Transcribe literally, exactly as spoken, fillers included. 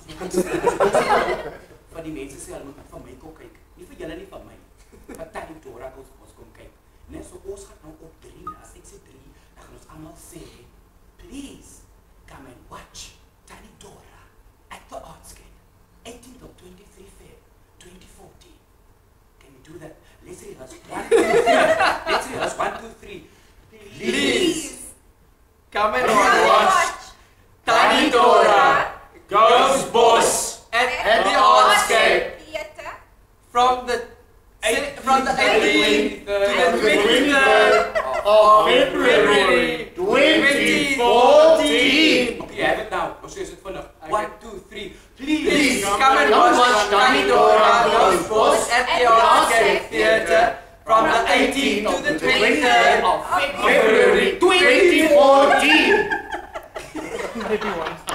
Van die mense sê, hulle moet van my kom kyk. Nie vir julle nie van my. Maar Tannie Dora ons ons kom kyk. Net so ons gaan nou op drie, as ek sê drie, dan gaan ons allemaal sê, please, come and watch Tannie Dora at the Artscape, eighteenth of twenty-three February twenty fourteen. Can we do that? Let's rehearse. One, two, three. Let's rehearse. One, two, three. Please. Please. Come and watch Tannie Dora Goes Boss at, at the Artscape Theatre from the from the eighteenth to the twenty-third of February twenty fourteen. Okay, you have it now. Ons sê dit vinnig. One, two, three. Please, Please come and watch Tannie Dora Goes Boss at the Artscape Theatre from the eighteenth to the twenty-third of February twenty fourteen.